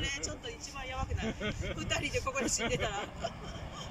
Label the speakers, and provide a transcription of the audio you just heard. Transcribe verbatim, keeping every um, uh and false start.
Speaker 1: れちょっと一番やばくない？二人でここで死んでたら